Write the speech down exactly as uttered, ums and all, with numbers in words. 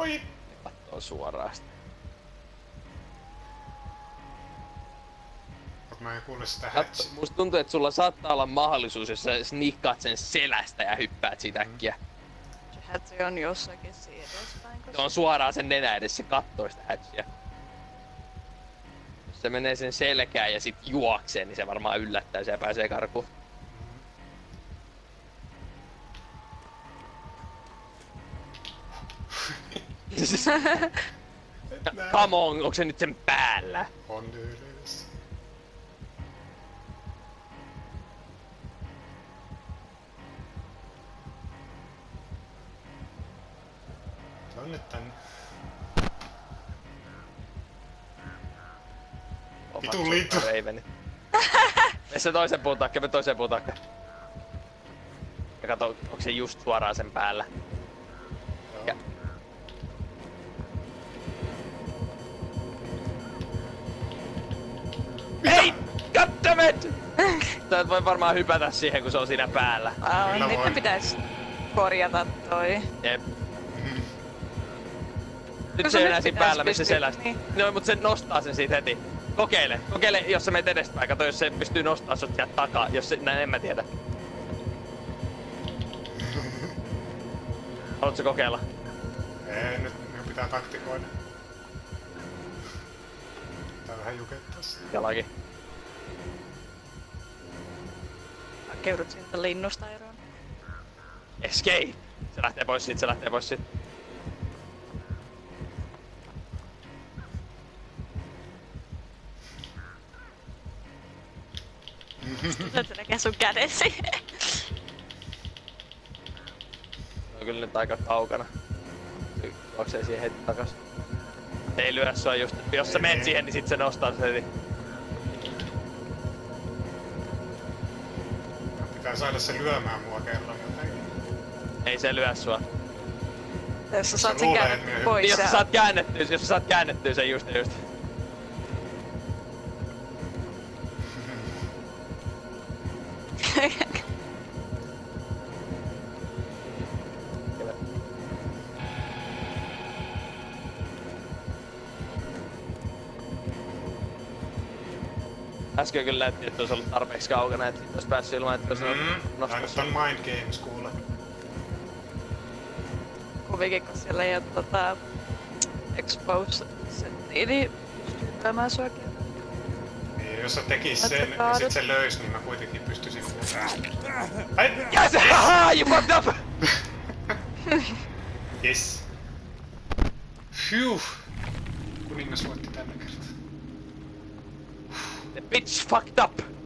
Oi! Kattoo suoraan sitä. Mut mä en kuule sitä Katso, hatchia. musta tuntuu, että sulla saattaa olla mahdollisuus, jos sä snikkaat sen selästä ja hyppäät siitä äkkiä. Se hatsi on jossakin siinä edespäin. Se on suoraan sen nenä edessä, se kattoo sitä hatchia. Jos se menee sen selkään ja sit juoksee, niin se varmaan yllättää ja pääsee karkuun. Come on, onko se nyt sen päällä? On yhdessä. Se on nyt tän... Vitu liitto. Raveni. Mene se toisen puun takia, me toisen puun takia. Ja kato, onko se just suoraan sen päällä. Ja... Ei! Goddammit! Sä et voi varmaan hypätä siihen, kun se on siinä päällä. Aa, Kyllä nyt voi. ne pitäis korjata toi. Jep. Nyt No se se ei enää nyt siinä pitäis päällä, missä pystyä, selästä. niin. No, mut se nostaa sen siitä heti. Kokeile. Kokeile, jos sä menet edespäin. Kato, jos se pystyy nostaa sut sieltä takaa. Jos se... Näin en mä tiedä. Haluatko kokeilla? Ei, nyt minun pitää taktikoida. Pitää vähän jukettaa sitä. Jalakin. Hakeudut siitä linnusta eroon. Escape! Se lähtee pois siitä, se lähtee pois siitä. Nyt se näkee sun kädesi. On kyllä nyt aika kaukana. Juoksee siihen heti takas. Se ei lyö sua just, jos sä Ei, menet ei. siihen, niin sit se nostaa se heti. Pitää saada se lyömään mua kerran jotenkin. Ei se lyö sua. Jos sä saat sen luulee, käännettyä että pois Niin, jos sä ja... saat käännettyä, jos sä saat käännettyä sen just ja just. Äsken kyllä näytti, että olisi ollut tarpeeksi kaukana, että siitä olisi päässyt ilman, että olisi Mm. Tää nostaa nyt on mind games kuule. Kuvikin, kun siellä ei oo tota... Expose-settiä, niin pystyy lyömään sua kerran. Niin, jos sä tekis Oot sä sen ja kaadut? sit se löys, niin mä kuitenkin pystyisin... Ai! Yes! Haha! You fucked up! Yes. Phew! Kuningas voitti tällä kertaa. The bitch fucked up!